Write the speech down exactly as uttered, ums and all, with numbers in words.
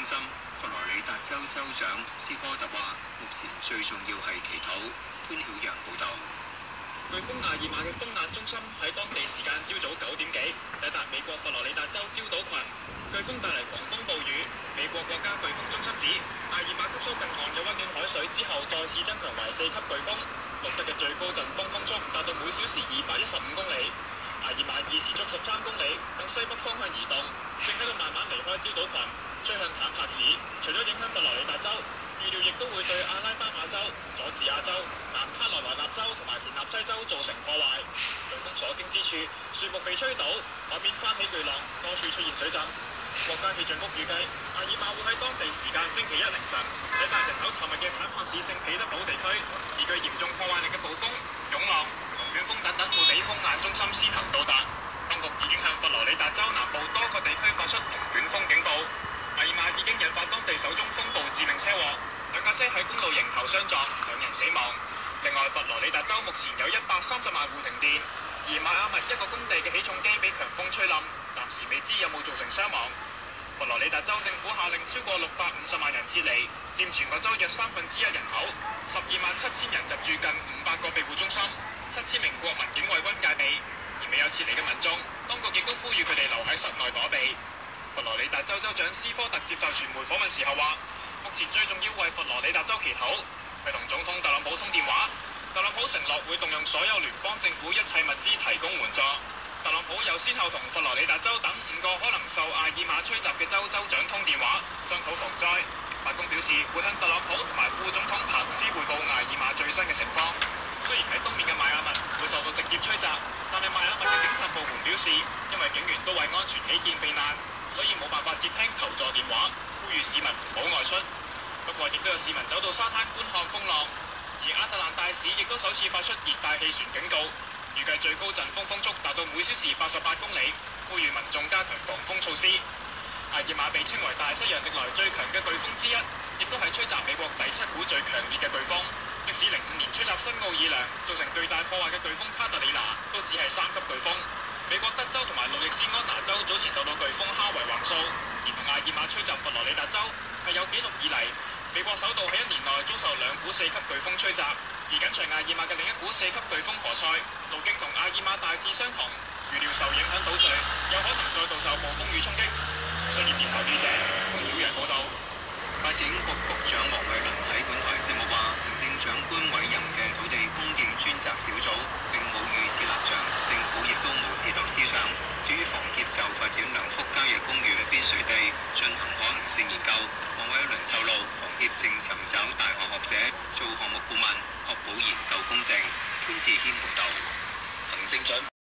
心佛羅里達州州長斯科特話：目前最重要係祈禱。潘曉陽報導。 颶風艾爾瑪嘅風眼中心喺當地時間朝早九點幾抵達美國佛羅里達州礁島群，颶風帶嚟狂風暴雨。美國國家颶風中心指，艾爾瑪吸收近岸嘅溫暖海水之後，再次增強為四級颶風，錄得嘅最高陣風風速達到每小時二百一十五公里。艾爾瑪以時速十三公里向西北方向移動，正喺度慢慢離開礁島群，吹向坦帕市。除咗影響佛羅里達州，預料亦都會對阿拉巴馬州、佐治亞州、南卡羅來納州同埋田納西州造成破壞。颶風所經之處，樹木被吹倒，海面翻起巨浪，多處出現水浸。國家氣象局預計，艾爾瑪會喺當地時間星期一凌晨抵達人口稠密嘅坦帕市聖彼得堡地區，而具嚴重破壞力嘅暴風、湧浪、龍捲風等等會比風眼中心先行到達。當局已經向佛羅里達州南部多個地區發出龍捲風警告。艾爾瑪已經引發當地首宗風暴致命車禍，兩架車喺公路迎頭相撞，兩人死亡。另外，佛羅里達州目前有一百三十萬戶停電，而邁阿密一個工地嘅起重機俾強風吹冧，暫時未知有冇造成傷亡。佛羅里達州政府下令超過六百五十萬人撤離，佔全個州約三分之一人口，十二萬七千人入住近五百個庇護中心，七千名國民警衛軍戒備。而未有撤離嘅民眾，當局亦都呼籲佢哋留喺室內躲避。佛羅里達州州長斯科特接受傳媒訪問時候話：目前最重要為佛羅里達州祈禱。佢同總統特朗普通電話，特朗普承諾會動用所有聯邦政府一切物資提供援助。特朗普又先後同佛羅里達州等五個可能受艾爾瑪吹襲嘅州州長通電話，商討防災。白宮表示會向特朗普同埋副總統彭斯匯報艾爾瑪最新嘅情況。雖然喺東面嘅邁阿密會受到直接吹襲，但係邁阿密嘅警察部門表示，因為警員都為安全起見避難，所以冇辦法接聽求助電話，呼籲市民唔好外出。不過，亦都有市民走到沙灘觀看風浪。而亞特蘭大市亦都首次發出熱帶氣旋警告，預計最高陣風風速達到每小時八十八公里，呼籲民眾加強防風措施。艾爾瑪被稱為大西洋歷來最強嘅颶風之一，亦都係吹襲美國第七股最強烈嘅颶風。即使零五年吹襲新奧爾良造成巨大破壞嘅颶風卡特里娜，都只係三級颶風。美國德州同埋路易斯安那州早前受到颶風哈維橫掃，而同艾爾瑪吹襲佛羅里達州係有紀錄以嚟，美國首度喺一年內遭受兩股四級颶風吹襲。而緊隨艾爾瑪嘅另一股四級颶風何塞，路徑同艾爾瑪大致相同，預料受影響島嶼有可能再度受暴風雨衝擊。商業電台記者潘曉陽報道。 發展局局長黃偉綸喺本台節目話，行政長官委任嘅土地供應專責小組並冇預設立場，政府亦都冇自導思想。至於房協就發展良福郊野公園邊陲地進行可行性研究，黃偉綸透露，房協正尋找大學學者做項目顧問，確保研究公正。潘志軒報導。行政長